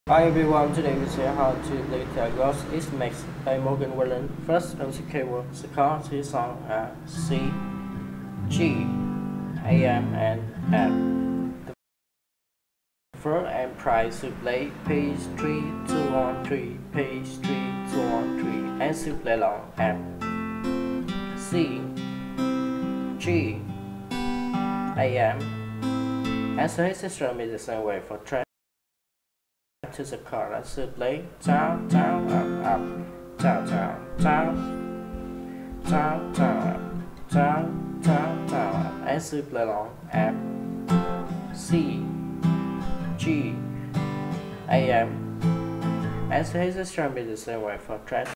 Hi everyone, today we see how to play the Ghost is mixed by Morgan Wallen. First on the keyboard, the chords to song are C, G, AM and F. The first and price to play page 3, 2 on 3, page 3, 2 on 3, and to play along F, C, G, AM, and so his system is the same way for track. To the chord, I should play down, down, up, down, down, down, down, down, up, down, down, down, up, and should play along F, C, G, AM, and so his strum is the same way for track.